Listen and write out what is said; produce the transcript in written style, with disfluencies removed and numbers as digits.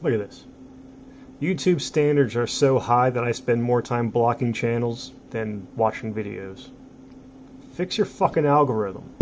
Look at this. YouTube standards are so high that I spend more time blocking channels than watching videos. Fix your fucking algorithm.